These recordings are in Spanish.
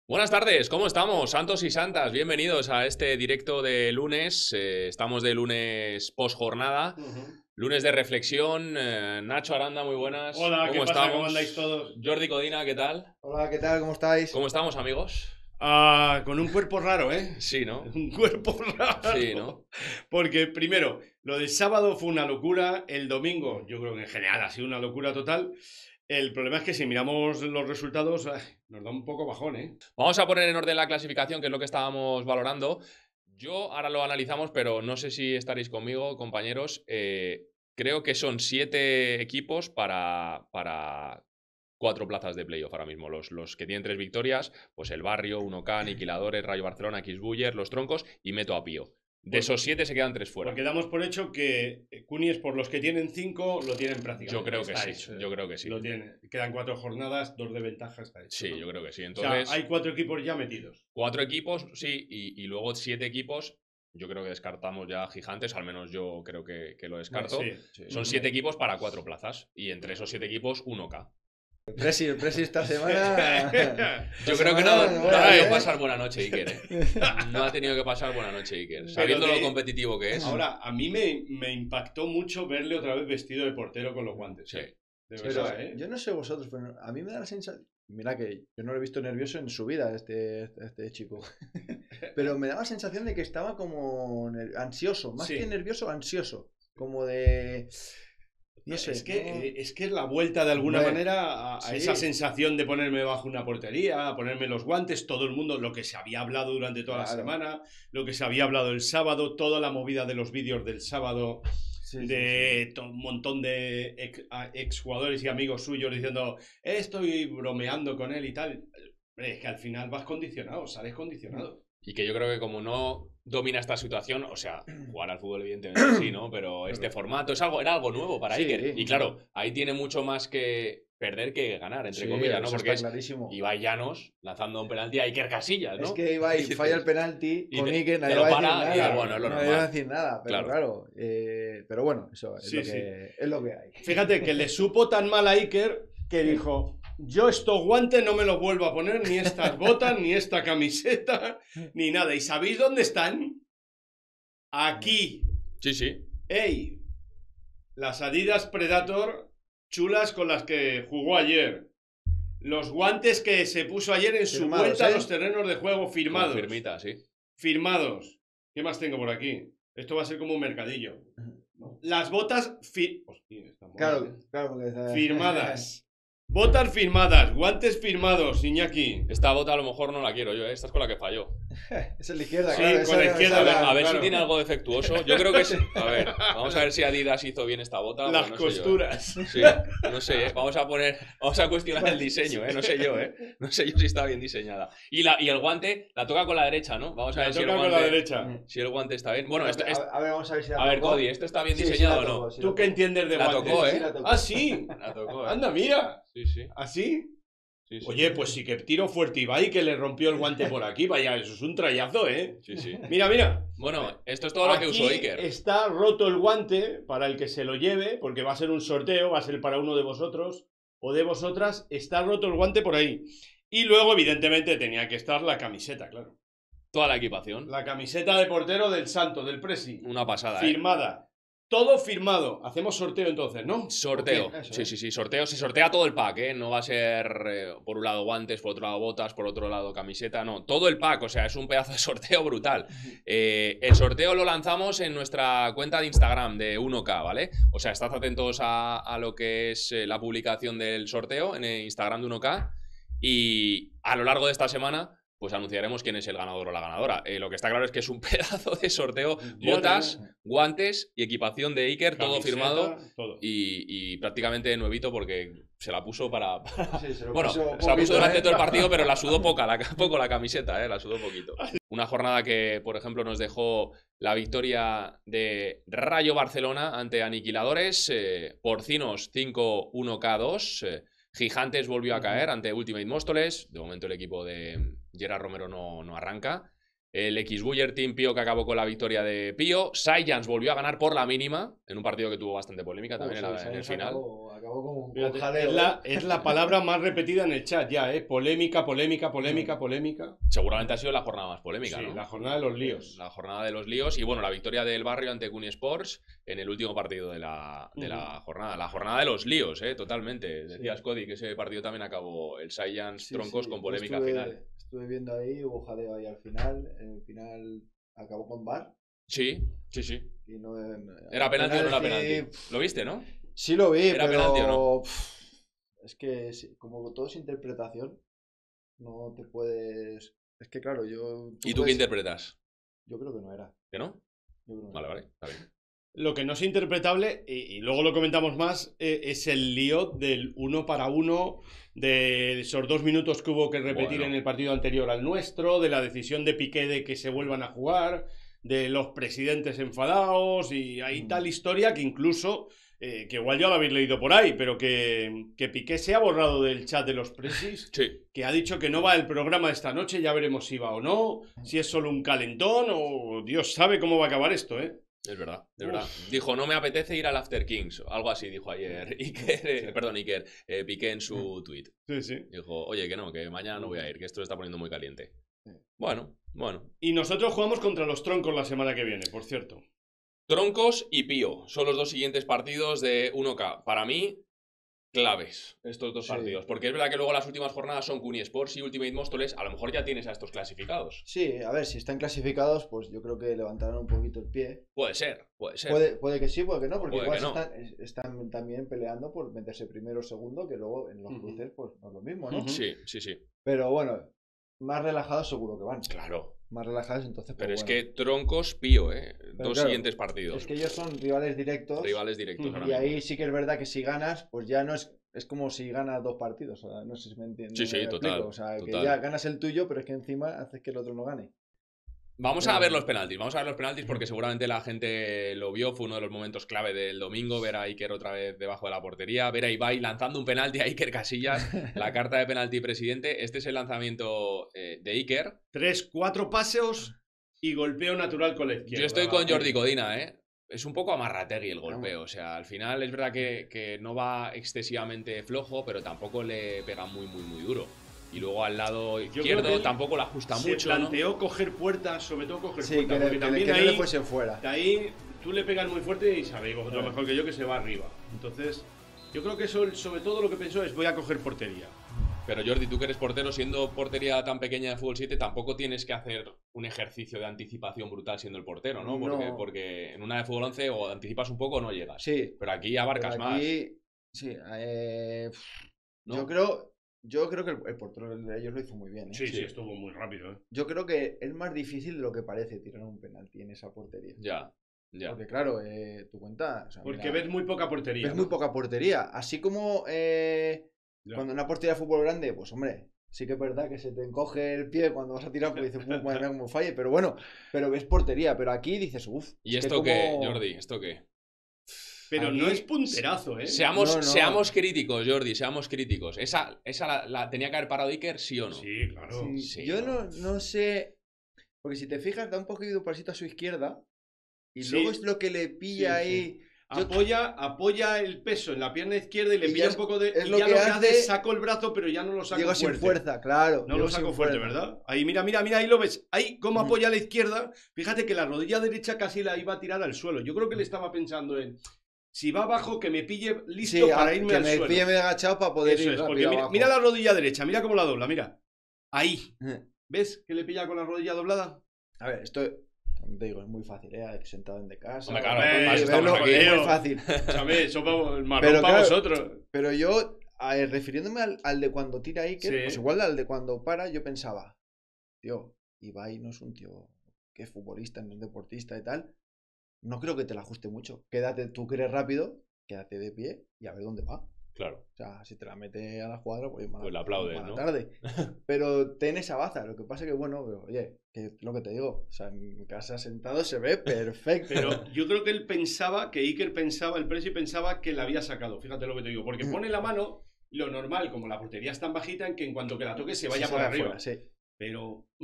Buenas tardes, ¿cómo estamos? Santos y santas, bienvenidos a este directo de lunes. Estamos de lunes post jornada, Ujú. lunes de reflexión. Nacho Aranda, muy buenas. Hola, ¿qué ¿Cómo pasa? ¿Cómo andáis estamos? todos? Jordi Codina, ¿qué tal? Hola, ¿qué tal? ¿Cómo estáis? ¿Cómo estamos, amigos? Con un cuerpo raro, ¿eh? Sí, ¿no? Un cuerpo raro. Sí, ¿no? Porque primero, lo del sábado fue una locura, el domingo yo creo que en general ha sido una locura total. El problema es que si miramos los resultados, nos da un poco bajón, ¿eh? Vamos a poner en orden la clasificación, que es lo que estábamos valorando. Yo ahora lo analizamos, pero no sé si estaréis conmigo, compañeros. Creo que son 7 equipos para 4 plazas de playoff ahora mismo. Los que tienen 3 victorias, pues el Barrio, 1K, Aniquiladores, Rayo Barcelona, Xbuller, los Troncos y meto a Pío. De esos 7 se quedan 3 fuera. Porque damos por hecho que Cunis, por los que tienen 5, lo tienen prácticamente. Yo creo que Está sí, hecho, yo creo que sí. Lo tiene. Quedan 4 jornadas, 2 de ventaja, está hecho. Sí, ¿no? yo creo que sí. O Entonces, sea, hay 4 equipos ya metidos. 4 equipos, sí, y luego 7 equipos. Yo creo que descartamos ya Gigantes, al menos yo creo que lo descarto. Sí. Son 7 equipos para 4 plazas. Y entre esos 7 equipos, 1K. El Presi esta semana. Yo creo que no ha tenido que pasar buena noche, Iker. No ha tenido que pasar buena noche, Iker. Sabiendo lo competitivo que es. Ahora, a mí me impactó mucho verle otra vez vestido de portero con los guantes. Sí. De Pero verdad, ¿eh? yo no sé vosotros, pero a mí me da la sensación. Mira que yo no lo he visto nervioso en su vida, este chico. Pero me da la sensación de que estaba como ansioso, más Sí. que nervioso, ansioso. Como de. No sé. Es que es la vuelta de alguna Hombre, manera a sí. esa sensación de ponerme bajo una portería, a ponerme los guantes, todo el mundo, lo que se había hablado durante toda la semana, lo que se había hablado el sábado, toda la movida de los vídeos del sábado, de un montón de ex jugadores y amigos suyos diciendo, estoy bromeando con él y tal. Es que al final vas condicionado, sales condicionado. Y que yo creo que como no domina esta situación, o sea, jugar al fútbol evidentemente sí, ¿no? Pero este formato era algo nuevo para Sí. Iker. Y claro, ahí tiene mucho más que perder que ganar, entre comillas, ¿no? eso Porque está es clarísimo. Ibai Llanos lanzando un penalti a Iker Casillas, ¿no? Es que Ibai Y falla el dices, penalti y con te- Iker, te nadie lo va a decir para, nada. y bueno, es lo Nadie normal. va a decir nada, pero claro. Pero bueno, eso es, Sí, es lo que hay. Fíjate que le supo tan mal a Iker que dijo, yo estos guantes no me los vuelvo a poner, ni estas botas, ni esta camiseta, ni nada. ¿Y sabéis dónde están? Aquí. Sí, sí. ¡Ey! Las Adidas Predator chulas con las que jugó ayer. Los guantes que se puso ayer en su Firmados, vuelta a los terrenos de juego Con firmados. firmita, sí. Firmados. ¿Qué más tengo por aquí? Esto va a ser como un mercadillo. Las botas Hostia, está muy Claro, bien. claro. Porque Firmadas. Botas firmadas, guantes firmados, Iñaki. Esta bota a lo mejor no la quiero yo, ¿eh? Esta es con la que falló. Esa es la izquierda, Sí, claro. con la izquierda, A ver claro. si tiene algo defectuoso. Yo creo que sí. A ver, vamos a ver si Adidas hizo bien esta bota. Las no sé yo, ¿eh? costuras. Sí, no sé, vamos a cuestionar el diseño, no sé yo, no sé yo si está bien diseñada. Y el guante la toca con la derecha, ¿no? Vamos a ver La si el toca guante, con la derecha. si el guante está bien. Bueno, A ver, vamos a ver si la a ver, tocó. Cody, ¿esto está bien Sí, diseñado la o tocó, no? sí ¿Tú qué entiendes de La guantes? tocó, Sí, la tocó. Ah, sí. La tocó, Anda, mira. Sí, sí. ¿Así? Sí, sí. Oye, pues sí que tiro fuerte Ibai que le rompió el guante por aquí. Vaya, eso es un trayazo, ¿eh? Sí, sí. Mira, mira. Bueno, esto es todo lo que usó Aquí Iker. está roto el guante para el que se lo lleve, porque va a ser un sorteo, va a ser para uno de vosotros o de vosotras. Está roto el guante por ahí. Y luego, evidentemente, tenía que estar la camiseta, claro. Toda la equipación. La camiseta de portero del Santo, del Presi. Una pasada, Firmada. Todo firmado. Hacemos sorteo entonces, ¿no? Sorteo. Ok, eso, Sí, sorteo. Se sortea todo el pack, ¿eh? No va a ser por un lado guantes, por otro lado botas, por otro lado camiseta, no. Todo el pack, o sea, es un pedazo de sorteo brutal. El sorteo lo lanzamos en nuestra cuenta de Instagram de 1K, ¿vale? O sea, estad atentos a lo que es la publicación del sorteo en el Instagram de 1K y a lo largo de esta semana pues anunciaremos quién es el ganador o la ganadora. Lo que está claro es que es un pedazo de sorteo. Botas, guantes y equipación de Iker, todo Camiseta, firmado todo. y prácticamente nuevito porque se la puso para... Sí, se lo Bueno, puso se la puso durante todo el ¿eh? partido, pero la sudó poco la camiseta, la sudó poquito. Una jornada que, por ejemplo, nos dejó la victoria de Rayo Barcelona ante Aniquiladores, Porcinos 5-1K2, Gigantes volvió a caer ante Ultimate Móstoles. De momento el equipo de Gerard Romero no arranca. el X-Buller Team Pío, que acabó con la victoria de Pío. Science volvió a ganar por la mínima, en un partido que tuvo bastante polémica también en el final. Acabó como un Fíjate, jaleo. es la palabra más repetida en el chat ya, ¿eh? Polémica, polémica, polémica, polémica. Seguramente ha sido la jornada más polémica, Sí, ¿no? la jornada de los líos. La jornada de los líos y, bueno, la victoria del Barrio ante Cuni Sports en el último partido de la jornada. La jornada de los líos, totalmente. Decías, Cody, que ese partido también acabó el Science Troncos con polémica final. Estuve viendo ahí, hubo jaleo ahí al final. En el final acabó con VAR. Sí. Y no, ¿Era penalti o no era penalti? ¿Lo viste, no? Sí lo vi, ¿Era pero penalti o no? Es que como todo es interpretación, no te puedes... Es que claro, ¿Y tú qué interpretas? Yo creo que no era. ¿Que no? Yo creo que no. Vale, está bien. Lo que no es interpretable, y luego lo comentamos más, es el lío del 1 para 1, de esos 2 minutos que hubo que repetir en el partido anterior al nuestro, de la decisión de Piqué de que se vuelvan a jugar, de los presidentes enfadados, y hay tal historia que incluso, que igual ya lo habéis leído por ahí, pero que Piqué se ha borrado del chat de los presis, que ha dicho que no va el programa de esta noche, ya veremos si va o no, si es solo un calentón, o Dios sabe cómo va a acabar esto, ¿eh? Es verdad, es verdad. Dijo, no me apetece ir al After Kings. Algo así dijo ayer Iker, Piqué en su tweet. Sí. Dijo, oye, que no, que mañana no voy a ir, que esto se está poniendo muy caliente. Bueno. Y nosotros jugamos contra los Troncos la semana que viene, por cierto. Troncos y Pío son los dos siguientes partidos de 1K. Para mí, claves estos dos partidos. Porque es verdad que luego las últimas jornadas son Cuni Sports y Ultimate Móstoles. A lo mejor ya tienes a estos clasificados. Sí, a ver, si están clasificados, pues yo creo que levantarán un poquito el pie. Puede ser. Puede que sí, puede que no, porque Puede igual que están también peleando por meterse primero o segundo, que luego en los cruces pues no es lo mismo, ¿no? Sí. Pero bueno, más relajados seguro que van. Claro. Más relajados, entonces. Pero es que Troncos, Pío, dos siguientes partidos. Es que ellos son rivales directos. Ahora y ahí sí que es verdad que si ganas, pues ya no es. Es como si ganas 2 partidos. O sea, no sé si me entiendes. Sí, total. O sea, que ya ganas el tuyo, pero es que encima haces que el otro no gane. Vamos a ver los penaltis. Porque seguramente la gente lo vio. Fue uno de los momentos clave del domingo. Ver a Iker otra vez debajo de la portería. Ver a Ibai lanzando un penalti a Iker Casillas. La carta de penalti presidente. Este es el lanzamiento de Iker. 3-4 paseos y golpeo natural con la izquierda. Yo estoy con Jordi Codina, Es un poco amarrategui el golpeo. O sea, al final es verdad que no va excesivamente flojo, pero tampoco le pega muy duro. Y luego al lado izquierdo tampoco la ajusta mucho. Se planteó coger puertas, sobre todo coger sí, puertas. Porque también que ahí, no le fuese fuera. De ahí tú le pegas muy fuerte y sabéis vosotros mejor que yo que se va arriba. Entonces, yo creo que eso, sobre todo lo que pensó es voy a coger portería. Pero Jordi, tú que eres portero, siendo portería tan pequeña de Fútbol 7, tampoco tienes que hacer un ejercicio de anticipación brutal siendo el portero, ¿no? Porque en una de Fútbol 11 o anticipas un poco o no llegas. Sí. Pero aquí abarcas más. Sí. ¿No? Yo creo que el portero de ellos lo hizo muy bien. Sí, estuvo muy rápido. Yo creo que es más difícil de lo que parece tirar un penalti en esa portería. Ya. Porque claro, tu cuenta... O sea, porque ves muy poca portería. Ves muy poca portería. Así como cuando una portería de fútbol grande, pues hombre, sí que es verdad que se te encoge el pie cuando vas a tirar porque dices, madre mía, como falle. Pero bueno, ves portería. Pero aquí dices, ¿Y esto qué, Jordi? ¿Esto qué? Pero aquí, no es punterazo, Seamos críticos, Jordi, seamos críticos. ¿Esa la tenía que haber parado Iker, sí o no? Sí, claro. Sí, yo no sé. Porque si te fijas, da un poquito de pasito a su izquierda. Y luego es lo que le pilla ahí. Apoya el peso en la pierna izquierda y le pilla un poco de. Es y lo ya que lo que hace, hace es saco el brazo, pero ya no lo saco fuerte. Sin fuerza, claro. No lo saco fuerte, ¿verdad? Ahí, mira, ahí lo ves. Ahí, cómo apoya a la izquierda. Fíjate que la rodilla derecha casi la iba a tirar al suelo. Yo creo que le estaba pensando en. Si va abajo, que me pille listo para irme al suelo. Que me pille medio agachado para poder ir rápido abajo. Mira la rodilla derecha, mira cómo la dobla, mira. Ahí. ¿Ves que le pilla con la rodilla doblada? A ver, esto te digo, es muy fácil, sentado en de casa. Hombre, claro, estamos aquí. Es muy fácil. ¿Sabes? Eso el marrón para vosotros. Pero yo, refiriéndome al de cuando tira Iker, pues igual al de cuando para, yo pensaba, tío, Ibai no es un tío que es futbolista, no es deportista y tal. No creo que te la ajuste mucho. Quédate, tú que eres rápido, quédate de pie y a ver dónde va. Claro. O sea, si te la mete a la cuadra, pues le aplaudes, mala ¿no? tarde. Pero ten esa baza. Lo que pasa que, bueno, oye, que es lo que te digo. O sea, en mi casa sentado se ve perfecto. Pero yo creo que él pensaba, que Iker pensaba, el Presi pensaba que la había sacado. Fíjate lo que te digo. Porque pone la mano, lo normal, como la portería es tan bajita, en que en cuanto que la toque se vaya por arriba. Fuera, sí. Pero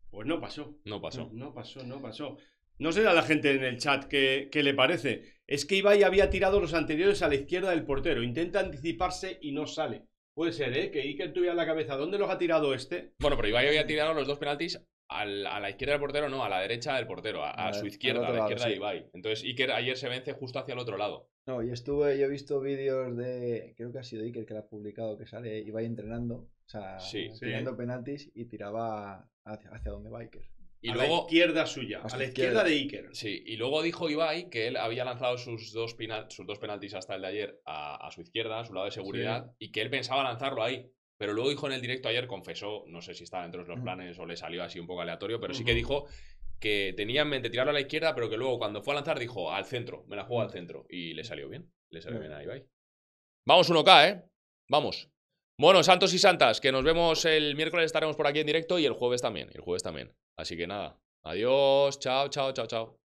Pues no pasó. No pasó. No pasó. No sé a la gente en el chat qué le parece. Es que Ibai había tirado los anteriores a la izquierda del portero. Intenta anticiparse y no sale. Puede ser, ¿eh? Que Iker tuviera la cabeza. ¿Dónde los ha tirado este? Bueno, pero Ibai había tirado los 2 penaltis a la izquierda del portero, no, a la derecha del portero, a su izquierda, a la izquierda de Ibai. Entonces Iker ayer se vence justo hacia el otro lado. No, yo he visto vídeos de, creo que ha sido Iker que lo ha publicado, que sale Ibai entrenando, o sea, tirando penaltis y tiraba hacia donde va Iker. Y a luego, la izquierda suya, a la izquierda de Iker. Sí, y luego dijo Ibai que él había lanzado sus dos penaltis hasta el de ayer a su izquierda, a su lado de seguridad, y que él pensaba lanzarlo ahí. Pero luego dijo en el directo ayer, confesó, no sé si estaba dentro de los planes o le salió así un poco aleatorio, pero sí que dijo que tenía en mente tirarlo a la izquierda, pero que luego cuando fue a lanzar dijo al centro, me la juego al centro. Y le salió bien, bien a Ibai. Vamos 1K, ¿eh? Vamos. Bueno, santos y santas, que nos vemos el miércoles, estaremos por aquí en directo y el jueves también, Así que nada, adiós, chao, chao, chao, chao.